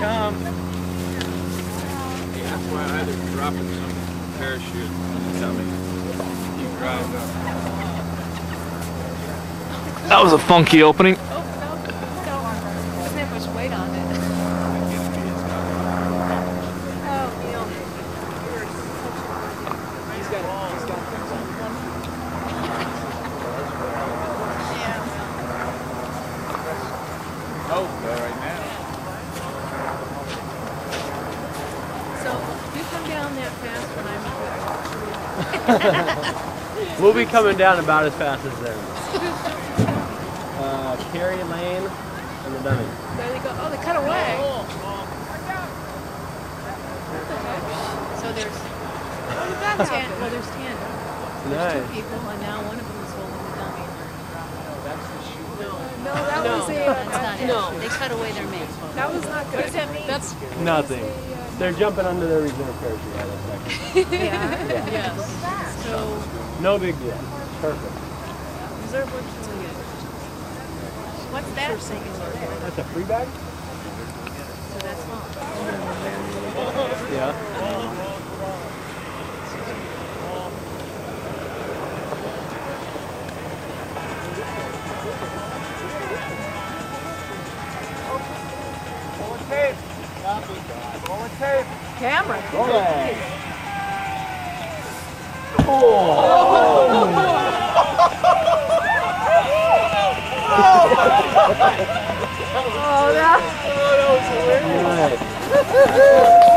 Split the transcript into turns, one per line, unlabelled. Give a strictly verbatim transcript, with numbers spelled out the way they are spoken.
come.
Yeah, that's why I had to drop in some parachute and tell me keep driving up.
That was a funky opening.
Oh, no, no. Doesn't have much weight on it. Oh, Neil.
He's got, he's got things on.
Oh, right now.
So, you come down that fast when I'm
We'll be coming down about as fast as them. Uh, Carrie Lane and the dummy.
There they go. Oh, the Cutaway. What the heck? So there's ten. Well, there's ten. There's
Nice.
two people, and now one of them is holding the dummy.
That's the shoe.
No,
No, that
no,
was a.
that's not it.
No,
They cut away their mate.
that was not good.
What does that mean? That's
Nothing. They're jumping under their reserve parachute right a second.
yeah.
Yeah.
Yes. So
No big deal. Perfect.
reserve works really good. What's that?
That's a free bag?
So that's small.
Yeah.
Tape. Roll tape.
Camera.
Roll it. Oh!
Oh, that.
Nice.